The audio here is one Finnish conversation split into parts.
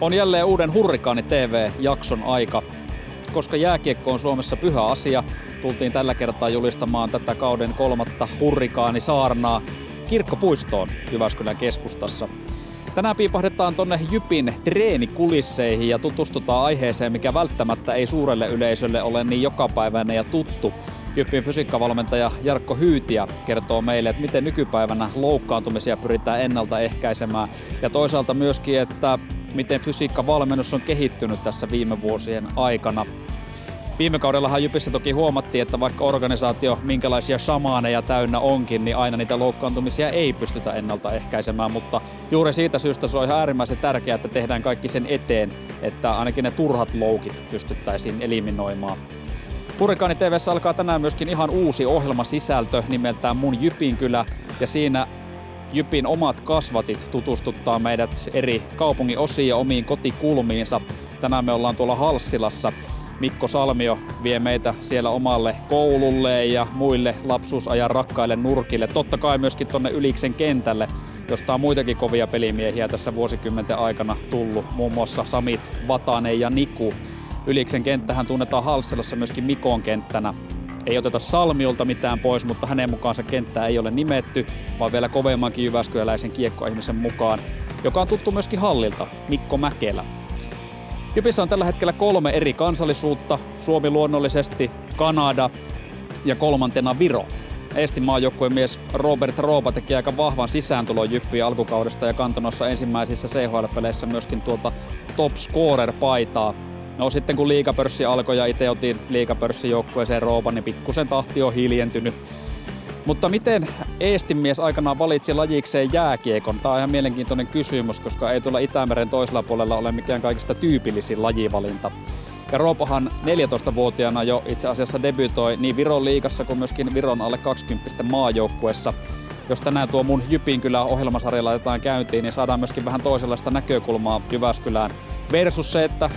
On jälleen uuden Hurrikaani TV-jakson aika. Koska jääkiekko on Suomessa pyhä asia, tultiin tällä kertaa julistamaan tätä kauden 3. Hurrikaanisaarnaa Kirkkopuistoon Jyväskylän keskustassa. Tänään piipahdetaan tonne Jypin treenikulisseihin ja tutustutaan aiheeseen, mikä välttämättä ei suurelle yleisölle ole niin jokapäiväinen ja tuttu. Jypin fysiikkavalmentaja Jarkko Hyytiä kertoo meille, että miten nykypäivänä loukkaantumisia pyritään ennaltaehkäisemään ja toisaalta myöskin, että miten fysiikkavalmennus on kehittynyt tässä viime vuosien aikana. Viime kaudellahan Jypissä toki huomattiin, että vaikka organisaatio minkälaisia shamaaneja täynnä onkin, niin aina niitä loukkaantumisia ei pystytä ennaltaehkäisemään, mutta juuri siitä syystä se on ihan äärimmäisen tärkeää, että tehdään kaikki sen eteen, että ainakin ne turhat loukit pystyttäisiin eliminoimaan. Hurrikaani TV:ssä alkaa tänään myöskin ihan uusi ohjelmasisältö nimeltään Mun Jypinkylä, ja siinä Jypin omat kasvatit tutustuttaa meidät eri kaupungin osiin ja omiin kotikulmiinsa. Tänään me ollaan tuolla Halssilassa. Mikko Salmio vie meitä siellä omalle koululle ja muille lapsuusajan rakkaille nurkille. Totta kai myöskin tonne Yliksen kentälle, josta on muitakin kovia pelimiehiä tässä vuosikymmenten aikana tullut. Muun muassa Samit, Vatanen ja Niku. Yliksen kenttähän tunnetaan Halssilassa myöskin Mikon kenttänä. Ei oteta Salmiolta mitään pois, mutta hänen mukaansa kenttää ei ole nimetty, vaan vielä kovemmankin jyväskyläläisen kiekkoihmisen mukaan, joka on tuttu myöskin Hallilta, Mikko Mäkelä. Jypissä on tällä hetkellä 3 eri kansallisuutta, Suomi luonnollisesti, Kanada ja 3. Viro. Eestin maajoukkueen mies Robert Roopa teki aika vahvan sisääntulon Jyppiin alkukaudesta ja kantoi noissa ensimmäisissä CHL-peleissä myöskin tuolta top scorer-paitaa. No sitten kun liigapörssi alkoi ja itse otin liigapörssijoukkueeseen Roopan, niin pikkusen tahti on hiljentynyt. Mutta miten Eestin mies aikanaan valitsi lajikseen jääkiekon? Tämä on ihan mielenkiintoinen kysymys, koska ei tuolla Itämeren toisella puolella ole mikään kaikista tyypillisin lajivalinta. Ja Roopahan 14-vuotiaana jo itse asiassa debytoi niin Viron liigassa kuin myöskin Viron alle 20 maajoukkuessa. Jos tänään tuo Mun Jypinkylä -ohjelmasarja laitetaan käyntiin, niin saadaan myöskin vähän toisenlaista näkökulmaa Jyväskylään. Versus se, että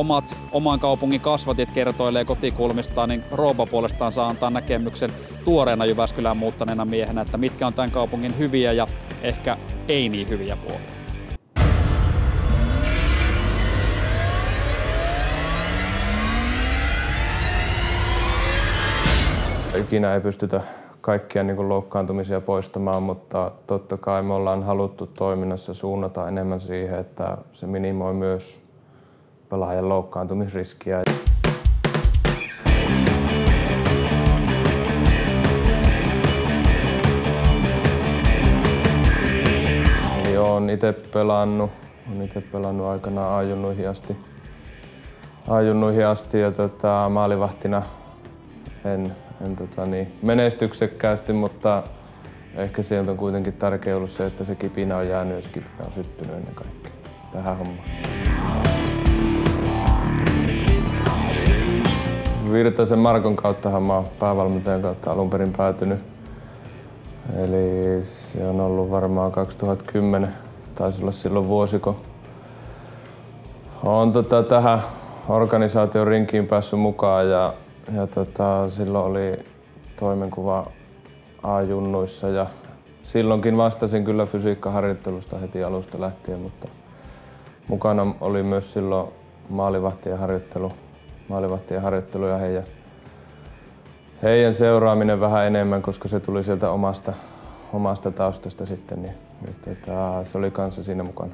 oman kaupungin kasvatit kertoilee kotikulmistaan, niin Roopa puolestaan saa antaa näkemyksen tuoreena Jyväskylään muuttaneena miehenä, että mitkä on tämän kaupungin hyviä ja ehkä ei niin hyviä puolia. Ikinä ei pystytä kaikkia loukkaantumisia poistamaan, mutta totta kai me ollaan haluttu toiminnassa suunnata enemmän siihen, että se minimoi myös pelaajan loukkaantumisriskiä. Eli olen itse pelannut aikanaan ajunnuihin asti ja maalivahtina en menestyksekkäästi, mutta ehkä sieltä on kuitenkin tärkeää ollut se, että se kipinä on jäänyt ja se kipinä on syttynyt ennen kaikkea tähän hommaan. Virtasen Markon kauttahan mä oon päävalmentajan kautta alun perin päätynyt. Eli se on ollut varmaan 2010, taisi olla silloin vuosiko. Oon tähän organisaation rinkiin päässyt mukaan ja silloin oli toimenkuva A-junnuissa ja silloinkin vastasin kyllä fysiikkaharjoittelusta heti alusta lähtien, mutta mukana oli myös silloin maalivahtien harjoittelu ja heidän seuraaminen vähän enemmän, koska se tuli sieltä omasta taustasta sitten, niin se oli kanssa siinä mukana.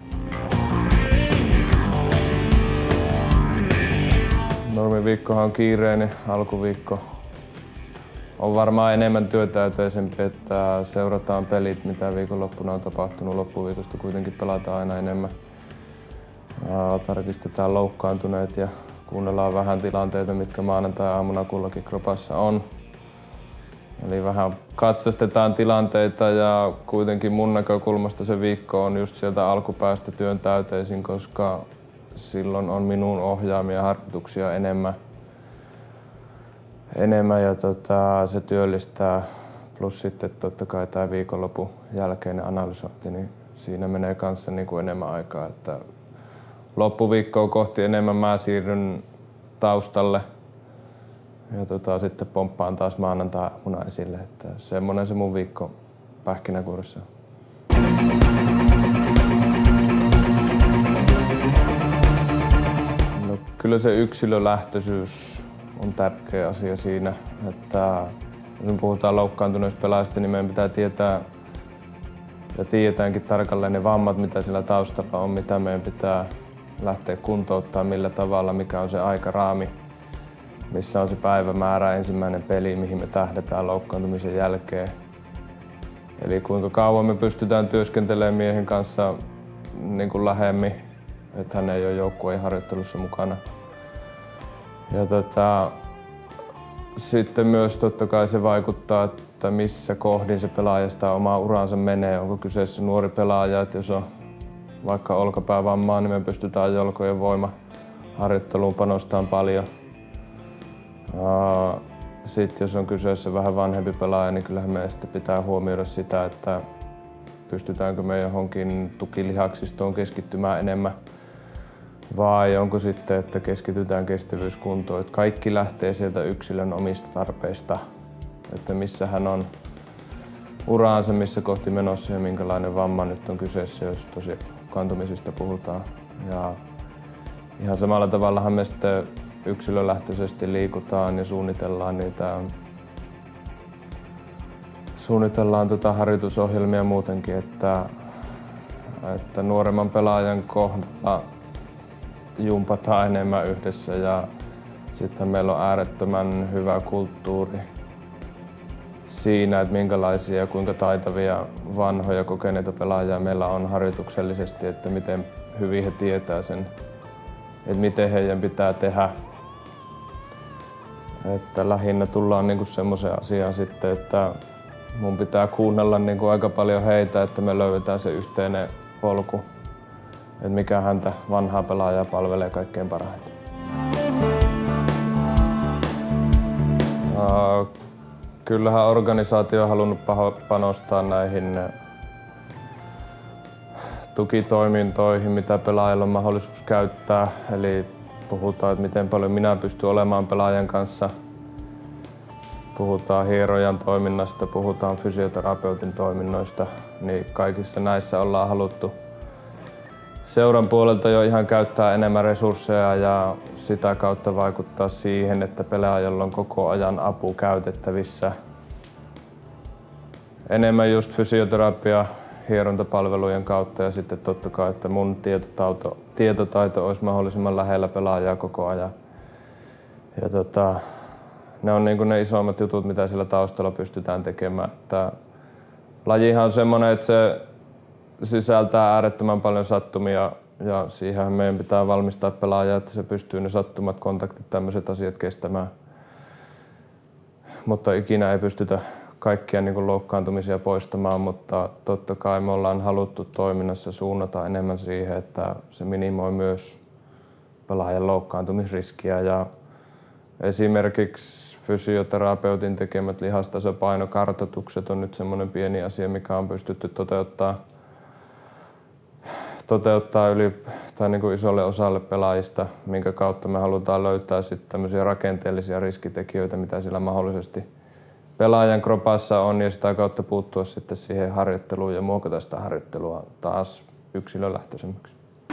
Normiviikkohan on kiireinen, alkuviikko on varmaan enemmän työtäyteisempi, että seurataan pelit, mitä viikonloppuna on tapahtunut. Loppuviikosta kuitenkin pelataan aina enemmän. Tarkistetaan loukkaantuneet ja kuunnellaan vähän tilanteita, mitkä maanantai-aamuna kullakin kropassa on. Eli vähän katsastetaan tilanteita ja kuitenkin mun näkökulmasta se viikko on just sieltä alkupäästä työn täyteisin, koska silloin on minun ohjaamia harjoituksia enemmän ja se työllistää. Plus sitten totta kai tämä viikonlopun jälkeinen analysointi, niin siinä menee kanssa enemmän aikaa. Että loppuviikkoa kohti enemmän mä siirryn taustalle ja sitten pomppaan taas maanantai-aamuna esille. Että semmoinen se mun viikko pähkinänkuoressa. kyllä se yksilölähtöisyys on tärkeä asia siinä, että jos puhutaan loukkaantuneista pelaajista, niin meidän pitää tietää ja tiedetäänkin tarkalleen ne vammat, mitä sillä taustalla on, mitä meidän pitää lähteä kuntouttaa, millä tavalla, mikä on se aikaraami, missä on se päivämäärä, ensimmäinen peli, mihin me tähdätään loukkaantumisen jälkeen. Eli kuinka kauan me pystytään työskentelemään miehen kanssa niin kuin lähemmin, että hän ei ole joukkueen harjoittelussa mukana. Ja sitten myös totta kai se vaikuttaa, että missä kohdin se pelaaja sitä omaa uraansa menee. Onko kyseessä nuori pelaaja, että jos on vaikka olkapäävammaa, niin me pystytään jalkojen voimaharjoitteluun panostamaan paljon. Sitten jos on kyseessä vähän vanhempi pelaaja, niin kyllähän meidän sitten pitää huomioida sitä, että pystytäänkö me johonkin tukilihaksistoon keskittymään enemmän vai onko sitten, että keskitytään kestävyyskuntoon. Että kaikki lähtee sieltä yksilön omista tarpeista, että missä hän on uraansa, missä kohti menossa ja minkälainen vamma nyt on kyseessä, jos tosi kantumisista puhutaan. Ja ihan samalla tavallahan me sitten yksilölähtöisesti liikutaan ja suunnitellaan harjoitusohjelmia muutenkin, että nuoremman pelaajan kohdalla jumpataan enemmän yhdessä ja sitten meillä on äärettömän hyvä kulttuuri siinä, että minkälaisia ja kuinka taitavia vanhoja kokeneita pelaajia meillä on harjoituksellisesti, että miten hyvin he tietää sen, että miten heidän pitää tehdä. Että lähinnä tullaan niinku semmoiseen asiaan sitten, että mun pitää kuunnella niinku aika paljon heitä, että me löydetään se yhteinen polku, että mikä häntä vanhaa pelaajaa palvelee kaikkein parhaiten. Kyllähän organisaatio on halunnut panostaa näihin tukitoimintoihin, mitä pelaajilla on mahdollisuus käyttää. Eli puhutaan, että miten paljon minä pystyn olemaan pelaajan kanssa. Puhutaan hierojan toiminnasta, puhutaan fysioterapeutin toiminnoista. Niin kaikissa näissä ollaan haluttu seuran puolelta jo ihan käyttää enemmän resursseja ja sitä kautta vaikuttaa siihen, että pelaajalla on koko ajan apu käytettävissä. Enemmän just fysioterapia hierontapalvelujen kautta ja sitten totta kai, että mun tietotaito olisi mahdollisimman lähellä pelaajaa koko ajan. Ja ne on niin kuin ne isommat jutut, mitä sillä taustalla pystytään tekemään. Että lajihan on semmoinen, että se sisältää äärettömän paljon sattumia ja siihen meidän pitää valmistaa pelaajaa, että se pystyy ne sattumat, kontaktit, tämmöiset asiat kestämään. Mutta ikinä ei pystytä kaikkia niin kuin loukkaantumisia poistamaan, mutta totta kai me ollaan haluttu toiminnassa suunnata enemmän siihen, että se minimoi myös pelaajan loukkaantumisriskiä. Ja esimerkiksi fysioterapeutin tekemät lihastasapainokartoitukset on nyt semmoinen pieni asia, mikä on pystytty toteuttaa niin kuin isolle osalle pelaajista, minkä kautta me halutaan löytää sitten tämmöisiä rakenteellisia riskitekijöitä, mitä sillä mahdollisesti pelaajan kropassa on ja sitä kautta puuttua sitten siihen harjoitteluun ja muokata sitä harjoittelua taas yksilölähtöisemmäksi.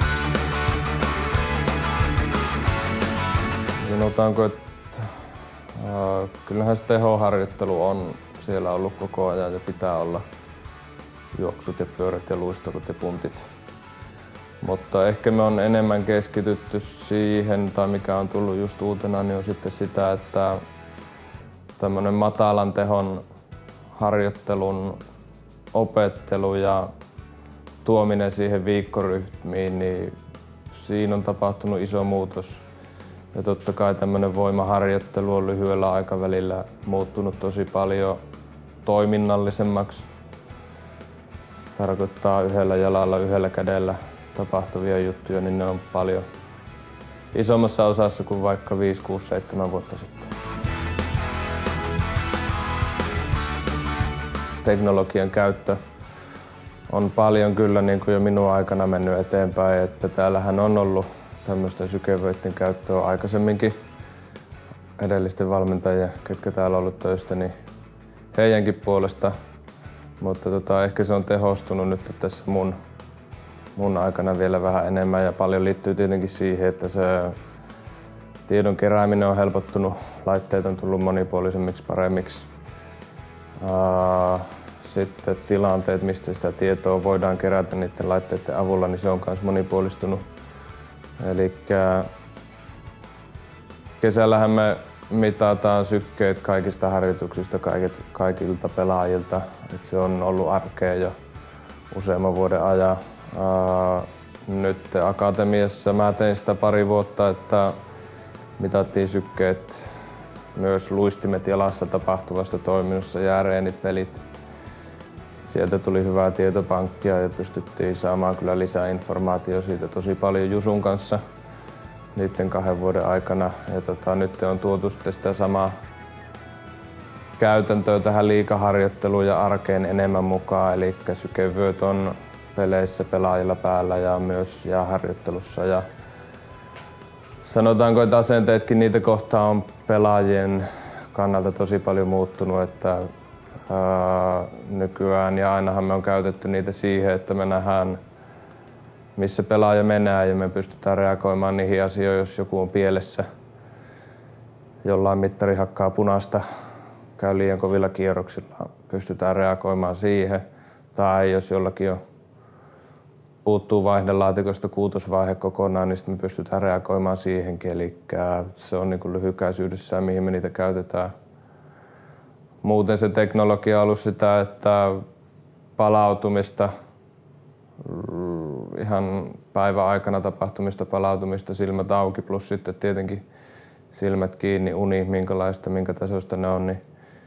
Sanotaanko, että kyllähän se tehoharjoittelu on siellä ollut koko ajan ja pitää olla juoksut ja pyörät ja luistelut ja puntit. Mutta ehkä me on enemmän keskitytty siihen, tai mikä on tullut just uutena, niin on sitten sitä, että tämmöinen matalan tehon harjoittelun opettelu ja tuominen siihen viikkorytmiin, niin siinä on tapahtunut iso muutos. Ja totta kai tämmöinen voimaharjoittelu on lyhyellä aikavälillä muuttunut tosi paljon toiminnallisemmaksi. Tarkoittaa yhdellä jalalla, yhdellä kädellä tapahtuvia juttuja, niin ne on paljon isommassa osassa kuin vaikka 5, 6, 7 vuotta sitten. Teknologian käyttö on paljon kyllä niin kuin jo minun aikana mennyt eteenpäin, että täällähän on ollut tämmöistä sykevöiden käyttöä aikaisemminkin. Edellisten valmentajien, ketkä täällä on ollut töistä, niin heidänkin puolesta. Mutta ehkä se on tehostunut nyt tässä mun aikana vielä vähän enemmän ja paljon liittyy tietenkin siihen, että se tiedon kerääminen on helpottunut, laitteet on tullut monipuolisemmiksi, paremmiksi. Sitten tilanteet, mistä sitä tietoa voidaan kerätä niiden laitteiden avulla, niin se on myös monipuolistunut. Eli kesällähän me mitataan sykkeet kaikista harjoituksista, kaikilta pelaajilta. Et se on ollut arkea jo useamman vuoden ajan. Nyt akatemiassa mä tein sitä pari vuotta, että mitattiin sykkeet myös luistimet jalassa tapahtuvasta toiminnassa ja reenit, pelit. Sieltä tuli hyvää tietopankkia ja pystyttiin saamaan kyllä lisää informaatiota siitä tosi paljon Jusun kanssa niiden 2 vuoden aikana. Ja nyt on tuotu sitten sitä samaa käytäntöä tähän liigaharjoitteluun ja arkeen enemmän mukaan. Eli sykevyöt on peleissä pelaajilla päällä ja myös jääharjoittelussa. Ja sanotaanko, että asenteetkin niitä kohtaan on pelaajien kannalta tosi paljon muuttunut. Että nykyään ja ainahan me on käytetty niitä siihen, että me nähdään missä pelaaja menee ja me pystytään reagoimaan niihin asioihin, jos joku on pielessä. Jollain mittari hakkaa punaista, käy liian kovilla kierroksilla, pystytään reagoimaan siihen. Tai jos jollakin on puuttuu vaihdelaatikosta kuutosvaihe kokonaan, niin sitten me pystytään reagoimaan siihenkin. Eli se on niin kuin lyhykäisyydessään, mihin me niitä käytetään. Muuten se teknologia on ollut sitä, että palautumista, ihan päivän aikana tapahtumista palautumista, silmät auki plus sitten tietenkin silmät kiinni, uni, minkälaista, minkä tasoista ne on, niin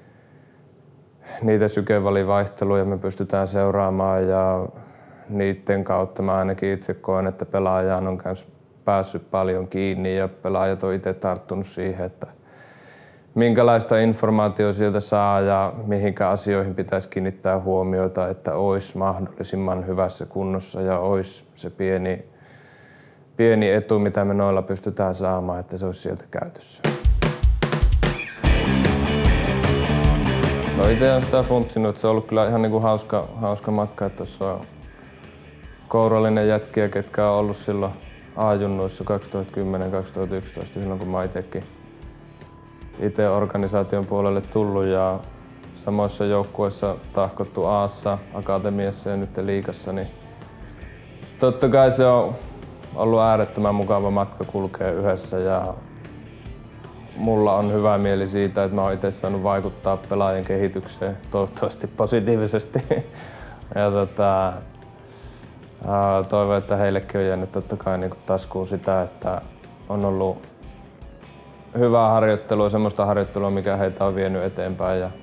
niitä sykevälivaihteluja me pystytään seuraamaan ja niiden kautta mä ainakin itse koen, että pelaajaan on päässyt paljon kiinni ja pelaajat on itse tarttunut siihen, että minkälaista informaatiota sieltä saa ja mihinkä asioihin pitäisi kiinnittää huomiota, että olisi mahdollisimman hyvässä kunnossa ja olisi se pieni etu, mitä me noilla pystytään saamaan, että se olisi sieltä käytössä. No itse olen sitä funtsinut, että se on ollut kyllä ihan niin kuin hauska matka, että tuossa on kourallinen jätkiä, ketkä on ollut silloin A-junnuissa 2010-2011, silloin kun mä itse organisaation puolelle tullut ja samoissa joukkueissa tahkottu A:ssa, akatemiassa ja nyt liigassa, niin totta kai se on ollut äärettömän mukava matka kulkea yhdessä ja mulla on hyvä mieli siitä, että mä oon itse saanut vaikuttaa pelaajien kehitykseen toivottavasti positiivisesti. Ja toivon, että heillekin on jäänyt totta kai niin taskuun sitä, että on ollut hyvää harjoittelua, semmoista harjoittelua, mikä heitä on vienyt eteenpäin ja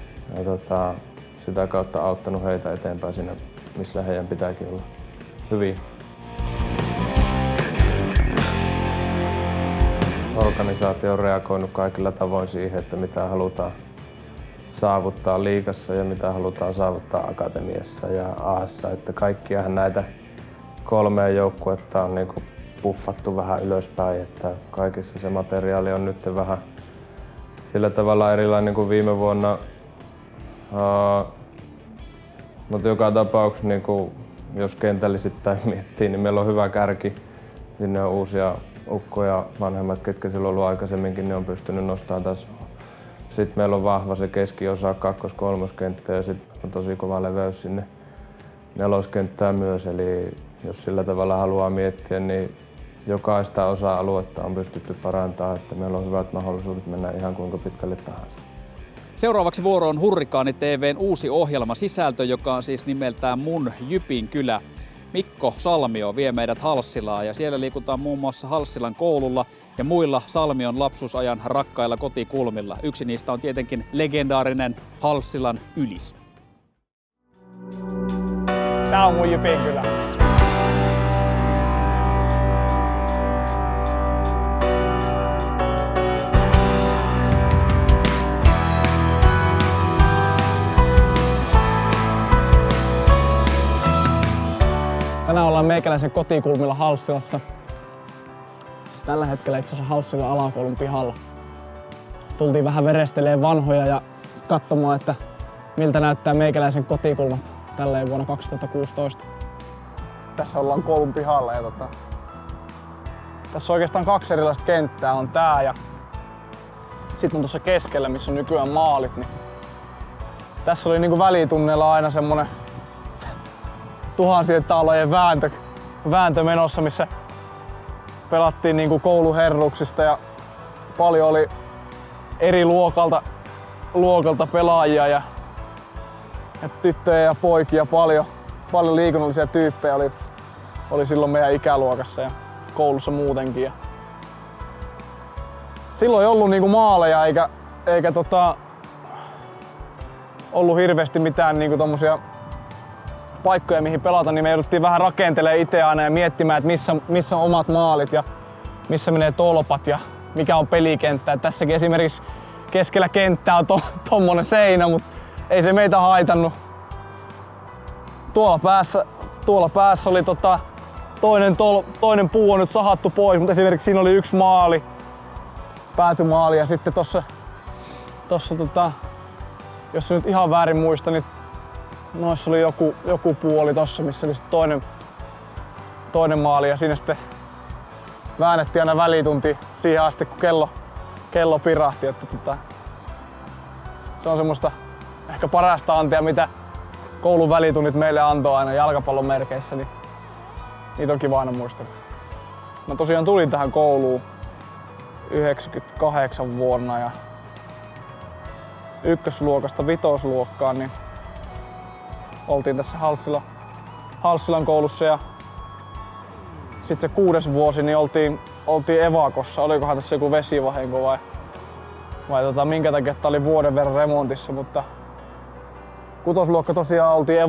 sitä kautta auttanut heitä eteenpäin siinä, missä heidän pitääkin olla hyviä. Organisaatio on reagoinut kaikilla tavoin siihen, että mitä halutaan saavuttaa liigassa ja mitä halutaan saavuttaa akatemiassa ja A:ssa. Että kaikkiahan näitä 3 joukkuetta on niinku puffattu vähän ylöspäin, että kaikissa se materiaali on nyt vähän sillä tavalla erilainen kuin viime vuonna. Mutta joka tapauksessa, niin jos kentällisittäin miettii, niin meillä on hyvä kärki. Sinne on uusia ukkoja, vanhemmat, ketkä silloin on ollut aikaisemminkin, ne on pystynyt nostamaan tasoa. Sitten meillä on vahva se keskiosa, 2-, 3-kenttä ja sitten on tosi kova leveys sinne 4-kenttään myös. Eli jos sillä tavalla haluaa miettiä, niin jokaista osa-aluetta on pystytty parantamaan, että meillä on hyvät mahdollisuudet mennä ihan kuinka pitkälle tahansa. Seuraavaksi vuoroon Hurrikaani TV:n uusi ohjelmasisältö, joka on siis nimeltään Mun Jypin kylä. Mikko Salmio vie meidät Halssilaan ja siellä liikutaan muun muassa Halssilan koululla ja muilla Salmion lapsuusajan rakkailla kotikulmilla. Yksi niistä on tietenkin legendaarinen Halssilan Ylis. Tää on mun Jypin kylä. Tänään ollaan meikäläisen kotikulmilla Halssilassa. Tällä hetkellä itse asiassa Halssilan alakoulun pihalla. Tultiin vähän verestelemään vanhoja ja katsomaan, että miltä näyttää meikäläisen kotikulmat tälleen vuonna 2016. Tässä ollaan koulun pihalla ja Tässä on oikeastaan 2 erilaista kenttää. On tää ja sitten on tuossa keskellä, missä on nykyään maalit. Niin tässä oli niinku välitunneilla aina semmonen tuhansien taalojen vääntö menossa, missä pelattiin niinku kouluherruksista ja paljon oli eri luokalta pelaajia ja tyttöjä ja poikia, paljon liikunnallisia tyyppejä oli silloin meidän ikäluokassa ja koulussa muutenkin. Ja silloin ei ollut niinku maaleja eikä ollut hirveästi mitään niinku tommosia paikkoja mihin pelata, niin me jouduttiin vähän rakentelemaan itse aina ja miettimään, että missä on omat maalit ja missä menee tolpat ja mikä on pelikenttä. Et tässäkin esimerkiksi keskellä kenttää on tommonen seinä, mutta ei se meitä haitannut. Tuolla päässä oli toinen puu on nyt sahattu pois, mutta esimerkiksi siinä oli yksi maali, päätymaali ja sitten tossa jos nyt ihan väärin muista, niin noissa oli joku puoli tossa, missä oli toinen maali ja siinä sitten väännettiin aina välitunti siihen asti, kun kello pirahti. Että se on semmoista ehkä parasta antia, mitä koulun välitunnit meille antoi aina jalkapallon merkeissä, niin niitä on kiva aina muistella. Mä tosiaan tulin tähän kouluun 98 vuonna ja ykkösluokasta vitosluokkaan, niin oltiin tässä Halssilan koulussa ja sitten se 6. vuosi niin oltiin evakossa. Olikohan tässä joku vesivahinko vai minkä takia tää oli vuoden verran remontissa, mutta 6. luokka tosiaan oltiin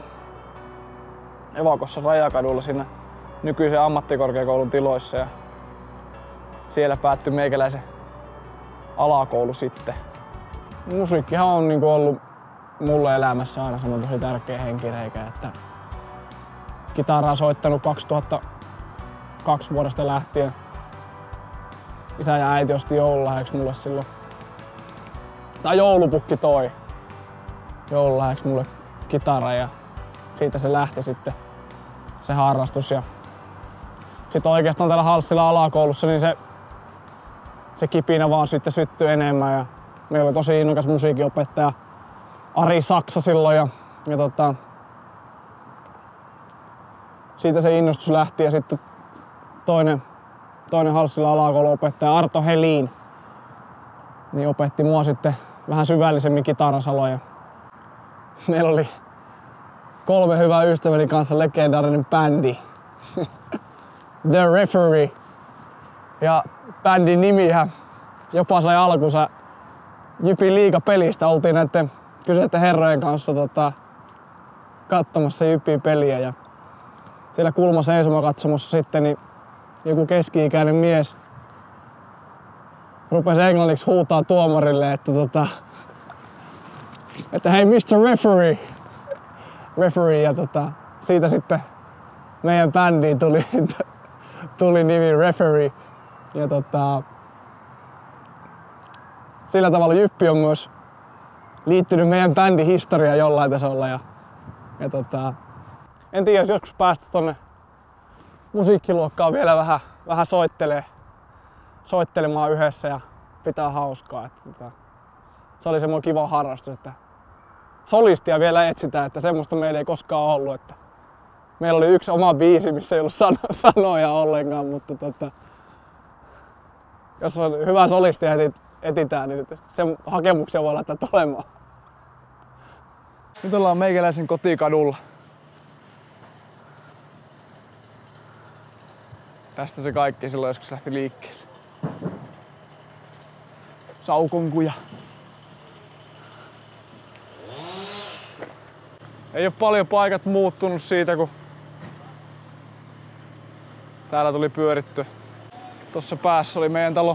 evakossa Rajakadulla siinä nykyisen ammattikorkeakoulun tiloissa ja siellä päättyi meikäläisen alakoulu sitten. Musiikkihan on niinku ollut mulle elämässä aina semmoinen tosi tärkeä henkireikä, että kitaraa soittanut 2002 vuodesta lähtien. Isä ja äiti osti joululahjaksi mulle silloin, tai joulupukki toi joululahjaksi mulle kitara ja siitä se lähti sitten se harrastus. Ja sitten oikeastaan täällä Halssilan alakoulussa niin se kipinä vaan sitten syttyi enemmän ja meillä oli tosi innokas musiikinopettaja Ari Saksa silloin ja siitä se innostus lähti ja sitten toinen Halssilan alakouluopettaja Arto Helin niin opetti mua sitten vähän syvällisemmin kitarasaloja. Meillä oli 3 hyvää ystäväni kanssa legendaarinen bändi The Referee ja bändin nimihän jopa sai alkunsa Jypin liigapelistä. Oltiin näiden kyseisten herrojen kanssa katsomassa Jypin peliä ja siellä kulmaseisomakatsomossa sitten niin joku keski-ikäinen mies rupesi englanniksi huutaa tuomarille, että hei Mr. Referee ja siitä sitten meidän bändiin tuli nimi Referee ja sillä tavalla Jyppi on myös liittynyt meidän bändin historiaan jollain tasolla ja en tiedä, jos joskus päästä tonne musiikkiluokkaan vielä vähän soittelemaan yhdessä ja pitää hauskaa. Se oli semmoinen kiva harrastus, että solistia vielä etsitään, että semmoista meillä ei koskaan ollut. Että meillä oli yksi oma biisi, missä ei ollut sanoja ollenkaan, mutta jos on hyvä solisti etsitään, niin sen hakemuksia voi laittaa tulemaan. Nyt ollaan meikäläisen kotikadulla. Tästä se kaikki silloin joskus lähti liikkeelle. Saukonkuja. Ei oo paljon paikat muuttunut siitä, kun täällä tuli pyöritty. Tossa päässä oli meidän talo,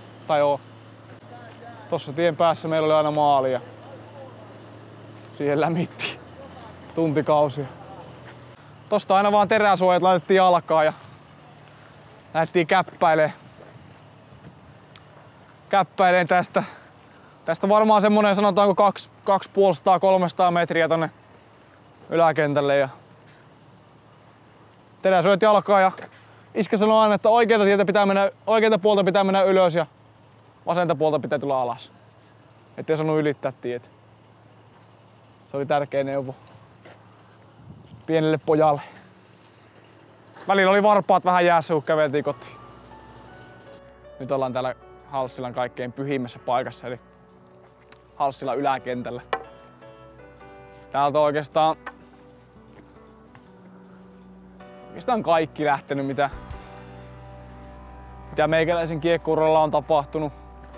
tossa tien päässä meillä oli aina maali ja siihen lämmittiin tuntikausia. Tosta aina vaan teräsuojat laitettiin jalkaan ja lähdettiin käppäileen tästä. Tästä varmaan semmonen sanotaanko 250-300 metriä tonne yläkentälle ja teräsuojat jalkaan ja Iskä sanoi aina, että oikeita puolta pitää mennä ylös ja vasenta puolta pitää tulla alas. Ettei saanut ylittää tietä. Se oli tärkeä neuvo pienelle pojalle. Välillä oli varpaat vähän jäässä, kun käveltiin kotiin. Nyt ollaan täällä Halssilan kaikkein pyhimmässä paikassa, eli Halssilan yläkentällä. Täältä on oikeastaan kaikki lähtenyt, mitä meikäläisen kiekko-uralla on tapahtunut.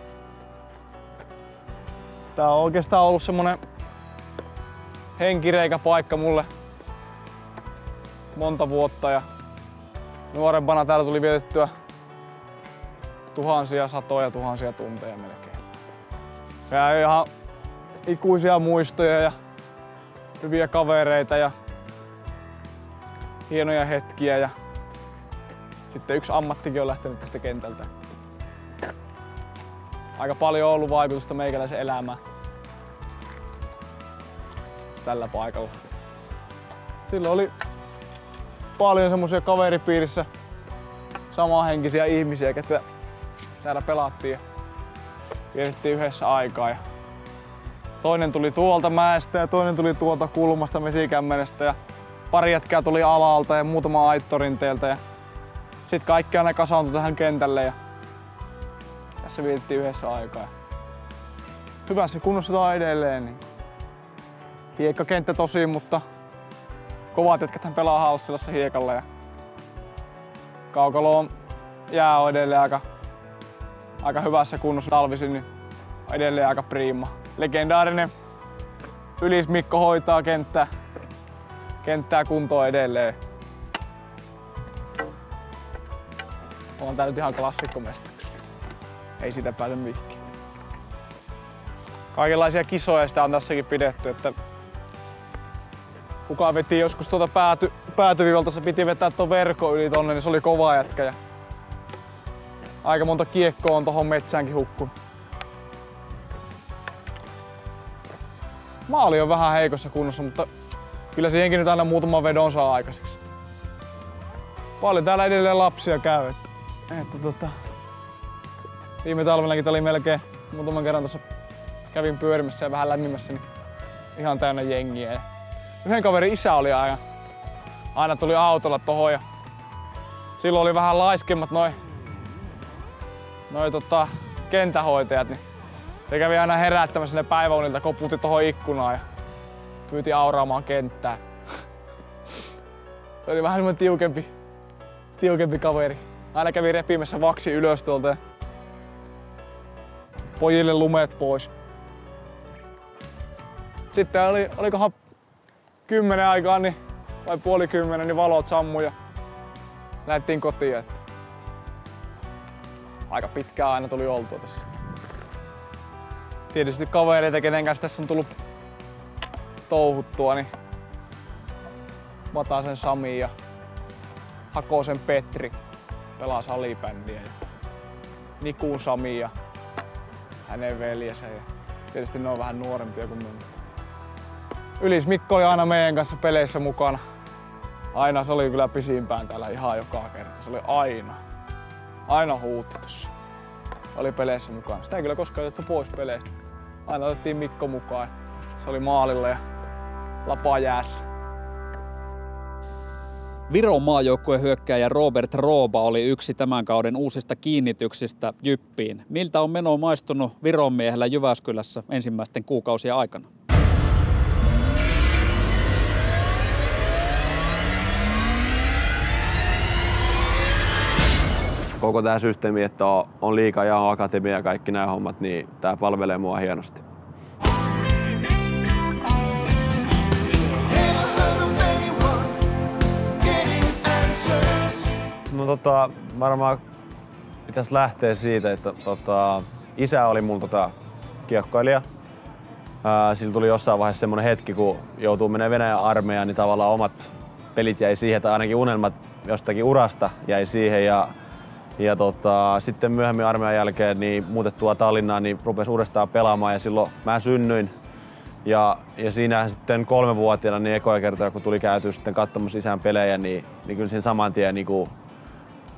Tää on oikeastaan ollut semmonen henkireikäpaikka mulle monta vuotta ja nuorempana täällä tuli vietettyä satoja tuhansia tunteja melkein. Ja ihan ikuisia muistoja ja hyviä kavereita ja hienoja hetkiä ja sitten yksi ammattikin on lähtenyt tästä kentältä. Aika paljon on ollut vaikutusta meikäläisen elämään tällä paikalla. Silloin oli paljon semmosia kaveripiirissä samanhenkisiä ihmisiä, ketä täällä pelattiin ja vietettiin yhdessä aikaa. Ja toinen tuli tuolta mäestä ja toinen tuli tuolta kulmasta Mesikämmenestä ja pari jätkää tuli alalta ja muutama Aittorinteeltä ja sit kaikki aina kasauntui tähän kentälle ja tässä vietettiin yhdessä aikaa. Hyvässä kunnossa tää on edelleen. Niin. Hiekkakenttä tosi, mutta kovat jätkäthän pelaa Halssilassa hiekalla ja kaukalo on jää on edelleen aika hyvässä kunnossa talvisin, niin edelleen aika priima. Legendaarinen Ylis Mikko hoitaa kenttää kuntoon edelleen. On tää nyt ihan klassikkomesta. Ei siitä pääse mihinkään. Kaikenlaisia kisoja sitä on tässäkin pidetty, että kuka veti joskus tuota päätyvivalta, se piti vetää tuon verkon yli tonne, niin se oli kova jätkä. Ja aika monta kiekkoa on tohon metsäänkin hukkunut. Maali on vähän heikossa kunnossa, mutta kyllä siihenkin nyt aina muutaman vedon saa aikaiseksi. Paljon täällä edelleen lapsia käy. Että viime talvenakin oli melkein muutaman kerran tuossa kävin pyörimässä ja vähän lämmimässä, niin ihan täynnä jengiä. Ja yhden kaverin isä oli aina tuli autolla tohon ja silloin oli vähän laiskemmat noi kentähoitajat, niin se kävi aina herättämässä ne päiväunilta, koputti tohon ikkunaan ja pyyti auraamaan kenttää. Se oli vähän semmonen tiukempi kaveri. Aina kävi repimässä vaksi ylös tuolta ja pojille lumet pois. Sitten olikohan 10 aikaan niin, vai puoli 10, niin valot sammui ja lähdettiin kotiin. Että aika pitkään aina tuli oltua tässä. Tietysti kavereita, kenen kanssa tässä on tullut touhuttua, niin Vatasen Sami ja Hakosen Petri pelaa salibändiä ja Nikun Sami ja hänen veljensä ja tietysti ne on vähän nuorempia kuin minun. Ylis Mikko oli aina meidän kanssa peleissä mukana. Aina se oli kyllä pisimpään täällä ihan joka kerta. Se oli aina huutti tossa. Oli peleissä mukana. Sitä ei kyllä koskaan otettu pois peleistä. Aina otettiin Mikko mukaan. Se oli maalilla ja lapa jäässä. Viron maajoukkueen hyökkääjä Robert Rooba oli yksi tämän kauden uusista kiinnityksistä Jyppiin. Miltä on meno maistunut Viron miehellä Jyväskylässä ensimmäisten kuukausien aikana? Koko tämä systeemi, että on liiga ja akatemia ja kaikki nämä hommat, niin tämä palvelee mua hienosti. No varmaan pitäisi lähteä siitä, että isä oli mun kiekkoilija. Sillä tuli jossain vaiheessa semmoinen hetki, kun joutuu menemään Venäjän armeijaan, niin tavallaan omat pelit jäi siihen, tai ainakin unelmat jostakin urasta jäi siihen. Ja sitten myöhemmin armeijan jälkeen niin muutettua Tallinnaan, niin rupesi uudestaan pelaamaan ja silloin mä synnyin. Ja siinä sitten 3-vuotiaana niin ekoja kertoja, kun tuli käytyä sitten katsomassa isän pelejä, niin kyllä siinä saman tien niin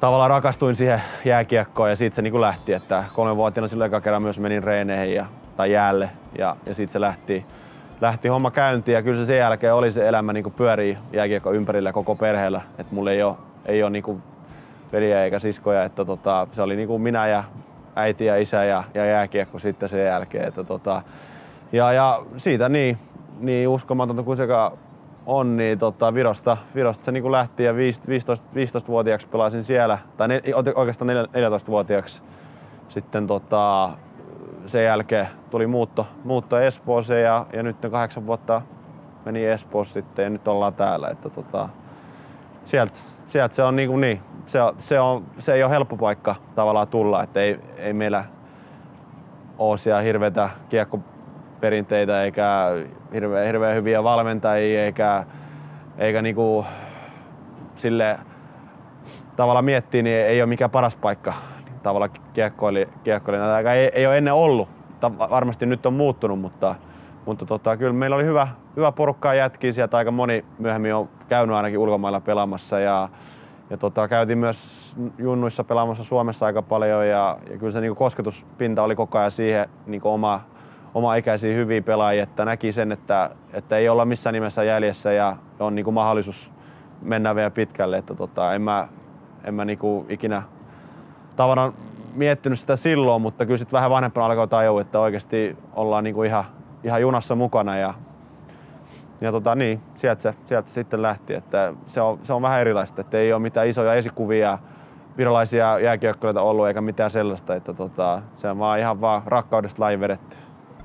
tavallaan rakastuin siihen jääkiekkoon ja siitä se niin lähti, että 3-vuotiaana silloin eka kerran myös menin reeneihin tai jäälle ja siitä se lähti homma käyntiin ja kyllä se sen jälkeen oli se elämä niin pyörii jääkiekko ympärillä koko perheellä, että mulla ei ole niin veliä eikä siskoja, että se oli niin minä ja äiti ja isä ja jääkiekko sitten sen jälkeen, että ja siitä niin uskomatonta kuin sekä on, niin Virosta se niin lähti ja 15-vuotiaaksi pelasin siellä, tai oikeastaan 14-vuotiaaksi. Sitten sen jälkeen tuli muutto Espooseen ja nyt 8 vuotta meni Espoossa sitten ja nyt ollaan täällä. Että sieltä se on niin, se ei ole helppo paikka tavallaan tulla, että ei meillä ole siellä hirveitä kiekkoperinteitä eikä hirveän hyviä valmentajia eikä niinku sille tavallaan miettii, niin ei ole mikään paras paikka tavallaan kiekkoilijana. Ei ole ennen ollut. Varmasti nyt on muuttunut, mutta kyllä meillä oli hyvä porukkaa jätkiä sieltä. Aika moni myöhemmin on käynyt ainakin ulkomailla pelaamassa ja käytiin myös junnuissa pelaamassa Suomessa aika paljon ja kyllä se niinku kosketuspinta oli koko ajan siihen niinku oma ikäisiä hyviä pelaajia, että näki sen, että ei olla missään nimessä jäljessä ja on niinku mahdollisuus mennä vielä pitkälle. Että en mä niinku ikinä tavallaan miettinyt sitä silloin, mutta kyllä sitten vähän vanhempana alkoi tajua, että oikeasti ollaan niinku ihan junassa mukana ja niin, sieltä sitten lähti, että se on vähän erilaista, että ei ole mitään isoja esikuvia virolaisia jääkiekkoilijoita ollut eikä mitään sellaista, että se on vaan ihan vaan rakkaudesta laji vedetty.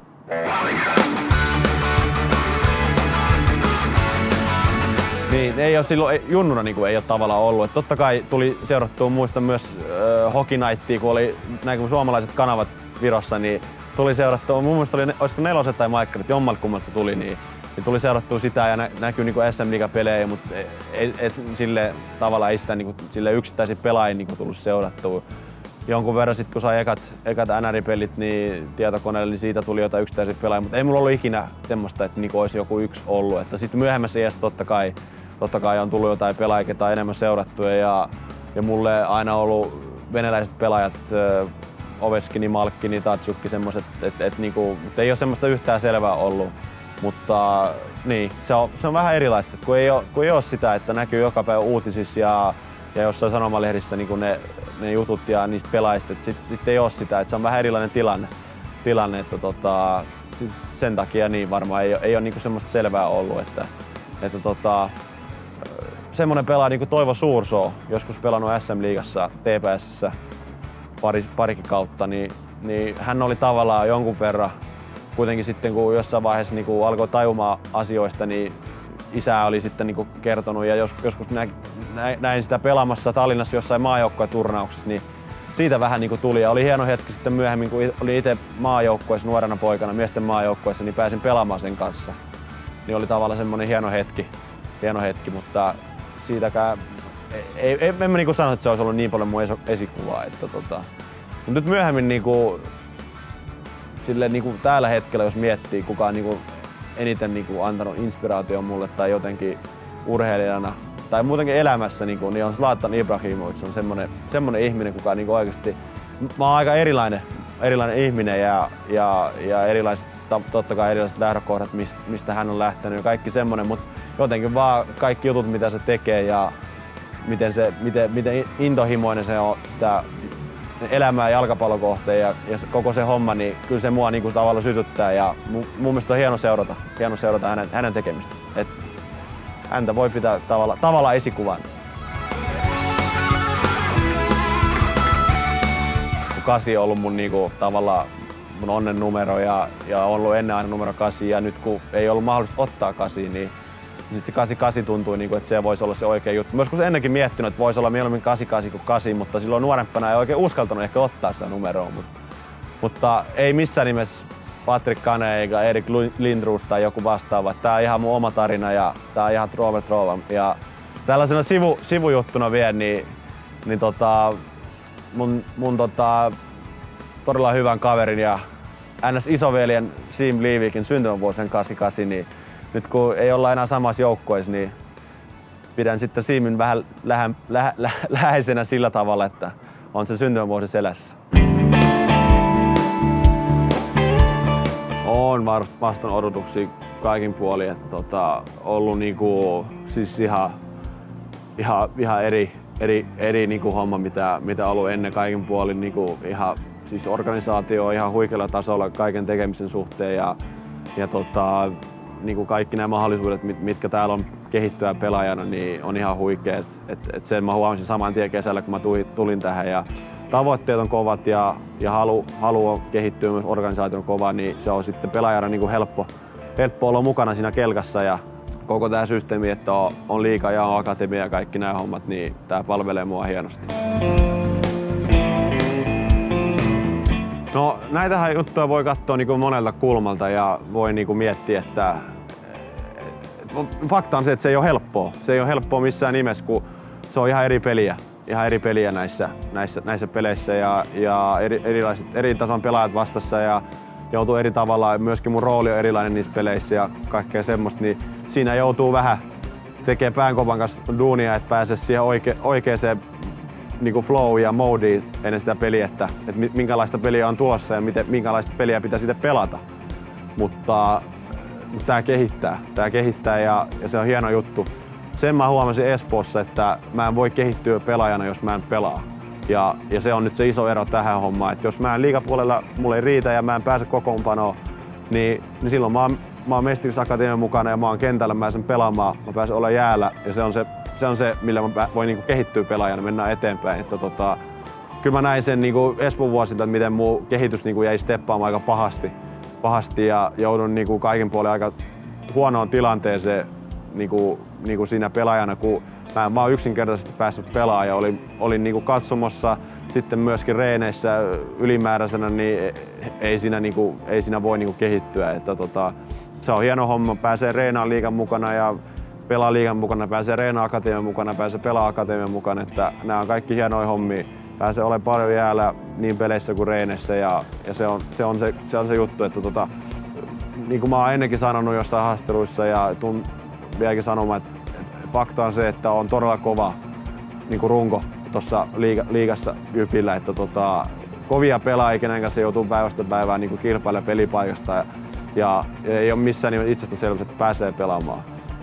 Niin, ei ole silloin junnuna niin ei ole tavallaan ollut. Et totta kai tuli seurattua, muistan myös Hockey Nightia, kun oli näin suomalaiset kanavat Virossa, niin tuli seurattua, mun mielestä oli, olisiko Neloset tai Maikkarit, jommalkummalta se tuli, niin tuli seurattua sitä ja näkyy niin SM-liigapelejä, mutta sille tavallaan ei sitä niin sille yksittäisiä pelaajia niin tullut seurattua. Jonkun verran sit, kun sai ekat NR-pelit niin tietokoneelle, niin siitä tuli jotain yksittäisiä pelaajia, mutta ei mulla ollut ikinä semmoista, että niin olisi joku yksi ollut. Että sitten myöhemmässä iässä totta kai on tullut jotain pelaajia, ketä on enemmän seurattuja ja mulle aina ollut venäläiset pelaajat, Ovechkini, Malkkini, Tatsukki, semmoiset, että niinku, ei ole semmoista yhtään selvää ollut. Mutta niin, se on vähän erilaista, kun ei ole sitä, että näkyy joka päivä uutisissa ja jossain sanomalehdissä niin ne jutut ja niistä pelaajista, että sitten ei ole sitä, että se on vähän erilainen tilanne että sen takia niin varmaan ei ole niin semmoista selvää ollut, että semmoinen pelaaja niin kuin Toivo Suursoo, joskus pelannut SM-liigassa TPS:ssä parikin kautta, niin hän oli tavallaan jonkun verran kuitenkin sitten kun jossain vaiheessa niin kun alkoi tajumaan asioista, niin isä oli sitten niin kun kertonut ja joskus näin sitä pelaamassa Tallinnassa jossain maajoukkueturnauksessa, niin siitä vähän niin kun tuli ja oli hieno hetki sitten myöhemmin, kun olin itse maajoukkueessa nuorena poikana, miesten maajoukkueessa, niin pääsin pelaamaan sen kanssa. Niin oli tavallaan semmoinen hieno hetki, mutta siitäkään en mä niin sano, että se olisi ollut niin paljon mun esikuvaa. Mutta nyt myöhemmin silleen täällä hetkellä, jos miettii, kuka on eniten antanut inspiraation mulle tai jotenkin urheilijana tai muutenkin elämässä, niin on Zlatan Ibrahimovic. Se on semmoinen ihminen, kuka oikeasti... Mä oon aika erilainen ihminen ja erilaiset, totta kai erilaiset lähdökohdat, mistä hän on lähtenyt ja kaikki semmoinen, mutta jotenkin vaan kaikki jutut, mitä se tekee ja miten intohimoinen se on sitä elämää jalkapallokohteen ja koko se homma, niin kyllä se mua tavallaan sytyttää ja mun mielestä on hieno seurata hänen tekemistä. Et häntä voi pitää tavallaan esikuvan. 8 on ollut mun tavallaan mun onnen numero ja on ollut ennen aina numero 8 ja nyt kun ei ollut mahdollista ottaa 8, niin nyt se 88 tuntui, että se voisi olla se oikea juttu. Mä joskus ennenkin miettinyt, että voisi olla mieluummin 88 kuin 8, mutta silloin nuorempana ei oikein uskaltanut ehkä ottaa sitä numeroa. Mutta ei missään nimessä Patrick Kane eikä Erik Lindroos tai joku vastaava. Tää on ihan mun oma tarina ja tää on ihan Robert Rova. Ja tällaisena sivujuttuna vielä, niin mun todella hyvän kaverin ja NS-isoveljen Siim Liivikin syntymävuosi 88, niin nyt kun ei olla enää samassa joukkueessa, niin pidän sitten Siimin vähän läheisenä sillä tavalla, että on se syntymävuosi selässä. On vastaan odotuksia kaikin puolin, että ollut niinku, siis ihan eri niinku homma mitä ollut ennen kaikin puolin, niinku ihan siis organisaatio on ihan huikealla tasolla kaiken tekemisen suhteen ja niinku kaikki nämä mahdollisuudet mitkä täällä on kehittyä pelaajana niin on ihan huikeet. Et sen mä huomasin saman tien kesällä kun mä tulin tähän ja tavoitteet on kovat ja halu on kehittyä myös organisaation kova, niin se on sitten pelaajana niin kuin helppo olla mukana siinä kelkassa ja koko tämä systeemi, että on liiga ja on akatemia ja kaikki nämä hommat, niin tämä palvelee mua hienosti. No näitähän juttuja voi katsoa niin kuin monelta kulmalta ja voi niin kuin miettiä, että fakta on se, että se ei ole helppoa. Se ei ole helppoa missään nimessä, kun se on ihan eri peliä näissä peleissä ja eri tason pelaajat vastassa ja joutuu eri tavalla. Myöskin mun rooli on erilainen niissä peleissä ja kaikkea semmoista, niin siinä joutuu vähän tekemään päänkovan kanssa duunia, että pääsee siihen oikeaan niin flow ja modeen ennen sitä peliä, että minkälaista peliä on tulossa ja minkälaista peliä pitää sitten pelata. Mutta tää kehittää ja se on hieno juttu. Sen mä huomasin Espoossa, että mä en voi kehittyä pelaajana, jos mä en pelaa. Ja se on nyt se iso ero tähän hommaan, että jos mä en liigapuolella mulle ei riitä ja mä en pääse kokoonpanoon, niin silloin mä oon Mestarisakatemian mukana ja mä oon kentällä, mä pääsen pelaamaan, mä pääsen olla jäällä ja se on se millä mä voin niinku kehittyä pelaajana, mennään eteenpäin. Että kyllä mä näin sen niinku Espoon vuosilta, että miten mun kehitys niinku jäi steppaamaan aika pahasti ja joudun niinku kaiken puolin aika huonoon tilanteeseen niinku siinä pelaajana, kun mä oon yksinkertaisesti päässyt pelaamaan ja olin niinku katsomossa, sitten myöskin reeneissä ylimääräisenä, niin ei siinä voi niinku kehittyä. Että se on hieno homma, pääsee reenaan liigan mukana ja pelaa liigan mukana, pääsee reenaan akatemian mukana, pääsee pelaa akatemian mukana, että nämä on kaikki hienoja hommia. Pääsee olemaan paljon jäällä niin peleissä kuin reeneissä ja se on se juttu, että niin kuin mä oon ennenkin sanonut jossain haastatteluissa ja tuun vieläkin sanomaan, että fakta on se, että on todella kova niin kuin runko tuossa liigassa Jypillä, että kovia pelaajia, kenen kanssa joutuu päivästä päivään niin kilpailemaan pelipaikasta ja ei ole missään niin itsestäselvyys, että pääsee pelaamaan.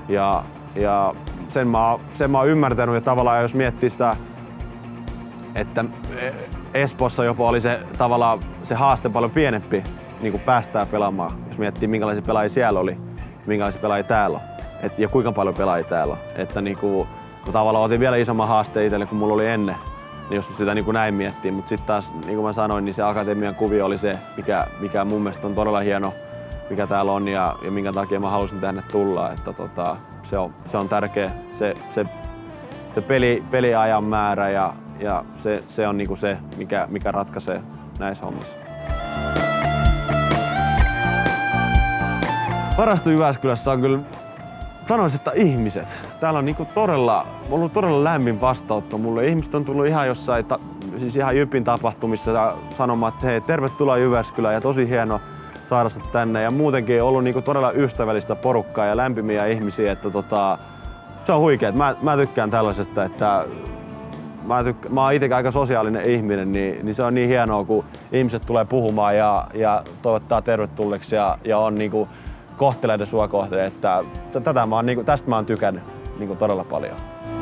Ja sen mä oon ymmärtänyt ja tavallaan jos miettii sitä, että Espoossa jopa oli se tavallaan se haaste paljon pienempi niin kuin päästään pelaamaan, jos miettii minkälaisia pelaajia siellä oli, minkälaisia pelaajia täällä on ja kuinka paljon pelaajia täällä on. Että niin kuin, tavallaan otin vielä isomman haasteen itselle kuin mulla oli ennen, niin jos sitä niin kuin näin miettii. Mutta sitten taas, niin kuin mä sanoin, niin se akatemian kuvio oli se, mikä mun mielestä on todella hieno, mikä täällä on ja minkä takia mä halusin tänne tulla. Että se on tärkeä, se peliajan määrä ja se on niinku se, mikä ratkaisee näissä hommissa. Parasta Jyväskylässä on kyllä, sanoisin, että ihmiset. Täällä on niinku ollut todella lämmin vastaanotto mulle. Ihmiset on tullut ihan jossain, siis ihan Jypin tapahtumissa sanomaan, että hei, tervetuloa Jyväskylään ja tosi hieno saada sut tänne. Ja muutenkin on ollut niinku todella ystävällistä porukkaa ja lämpimiä ihmisiä, että se on huikeet. Mä tykkään tällaisesta, että mä oon itsekin aika sosiaalinen ihminen, niin se on niin hienoa, kun ihmiset tulee puhumaan ja toivottaa tervetulleeksi ja on niinku kohteleita sua kohteen, että tästä mä oon tykännyt niinku todella paljon.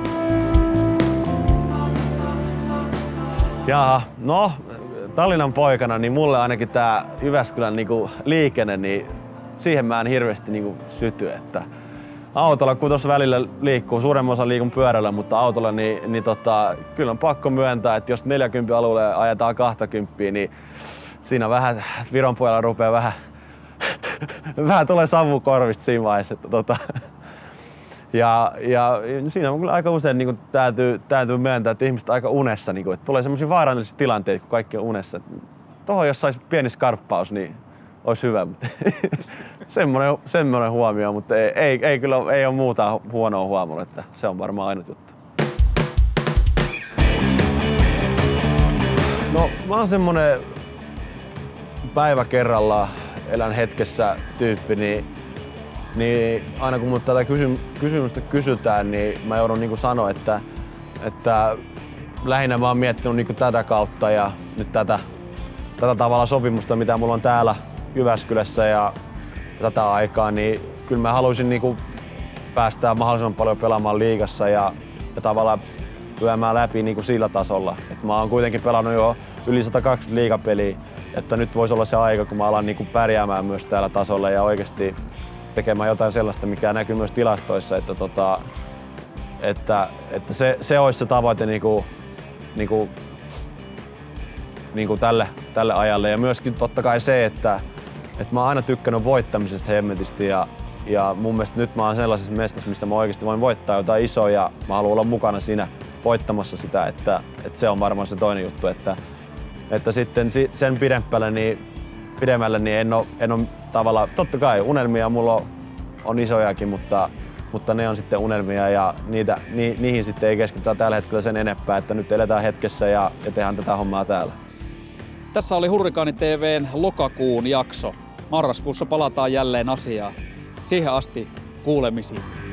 Jaha, no Tallinnan poikana, niin mulle ainakin tää Jyväskylän niinku liikenne, niin siihen mä en hirveästi niinku syty, että autolla, kun tuossa välillä liikkuu, suuremman osan liikun pyörällä, mutta autolla, niin kyllä on pakko myöntää, että jos 40 alueelle ajetaan 20, niin siinä vähän Viron puolella rupeaa vähän tulee savu korvista siinä vaiheessa. Ja siinä on kyllä aika usein niin täytyy myöntää, että ihmiset aika unessa, niin kuin, että tulee semmoisia vaarallisia tilanteita, kun kaikki on unessa. Tuohon jos saisi pieni skarppaus, niin olisi hyvä. Semmoinen huomio, mutta ei ole muuta huonoa huomioon, että se on varmaan ainut juttu. No mä oon semmonen päivä kerrallaan elän hetkessä tyyppi, niin niin aina kun mut tätä kysymystä kysytään, niin mä joudun niinku sanoa, että lähinnä mä oon miettinyt niinku tätä kautta ja nyt tätä tavalla sopimusta, mitä mulla on täällä Jyväskylässä ja tätä aikaa, niin kyllä mä haluaisin niinku päästää mahdollisimman paljon pelaamaan liigassa ja tavallaan lyömään läpi niinku sillä tasolla. Et mä oon kuitenkin pelannut jo yli 120 liigapeliä, että nyt voisi olla se aika, kun mä alan niinku pärjäämään myös täällä tasolla ja oikeasti tekemään jotain sellaista, mikä näkyy myös tilastoissa, että se olisi se tavoite niinku tälle ajalle. Ja myöskin totta kai se, että mä oon aina tykkännyt voittamisesta hemmetisti ja mun mielestä nyt mä oon sellaisessa mestassa, missä mä oikeasti voin voittaa jotain isoa ja mä haluan olla mukana siinä voittamassa sitä, että se on varmaan se toinen juttu, että sitten sen pidemmälle niin en ole tavallaan, totta kai unelmia mulla on isojakin, mutta ne on sitten unelmia ja niihin sitten ei keskitytä tällä hetkellä sen enempää, että nyt eletään hetkessä ja tehdään tätä hommaa täällä. Tässä oli Hurrikaani TV:n lokakuun jakso. Marraskuussa palataan jälleen asiaan. Siihen asti kuulemisiin.